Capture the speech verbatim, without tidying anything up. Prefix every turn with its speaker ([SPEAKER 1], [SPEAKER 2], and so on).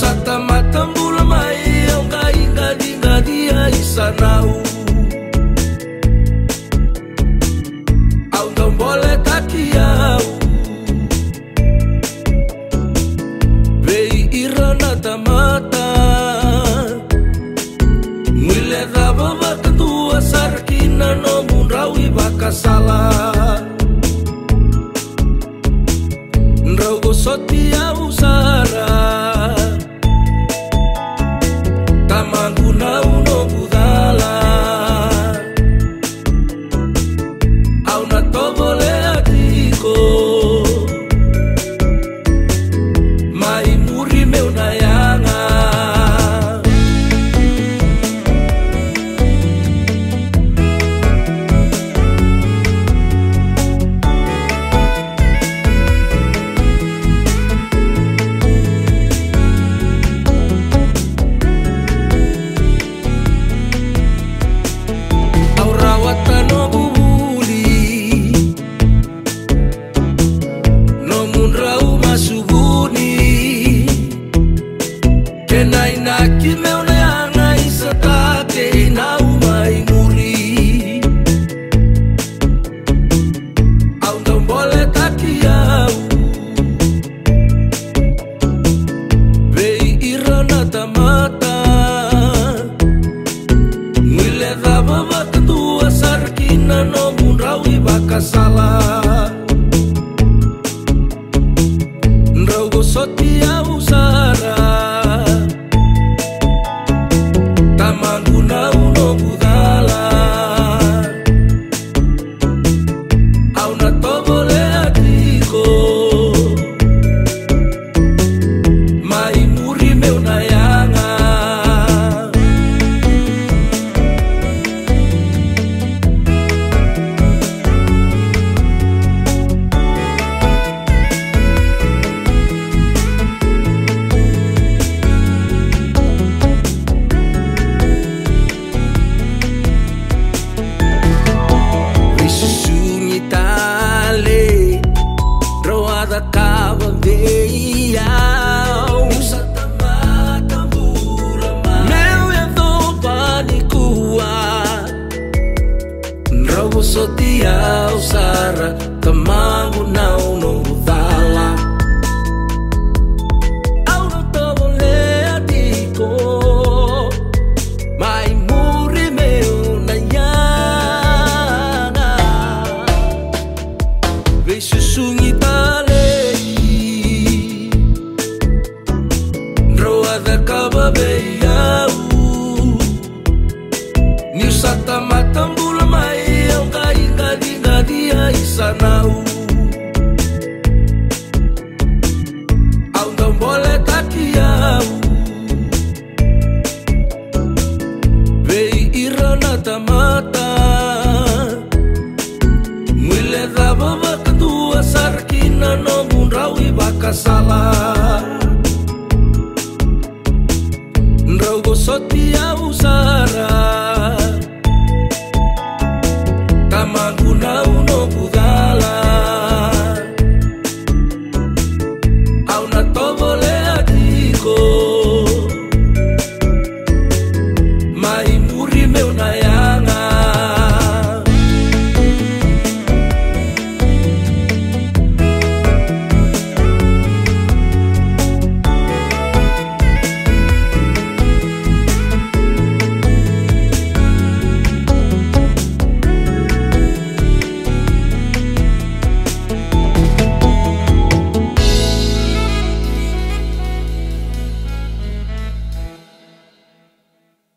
[SPEAKER 1] sata matambula mai au ngai ngadi ngadi ai sanau au ndombole takiau vei irana tamata mwile dhaba vakadua sarkina no munrawi bakasala nrogo sotia usara tamanguna uno budala au na tobole atiko mai muri meu na yanga Veisusugi Talei roada kava veiau meu e do panikua nrogo sotia usara tamangu nau no dala au no tobole atiko mai muri meu na yana Veisusugi Talei roada kava veiau ni sata matambula mai au ngai ngadi ngadi ai sanau au ndombole takiau vei irana tamata mwile dhaba vakadua sarkina no munrawi bakasala nrogo sotia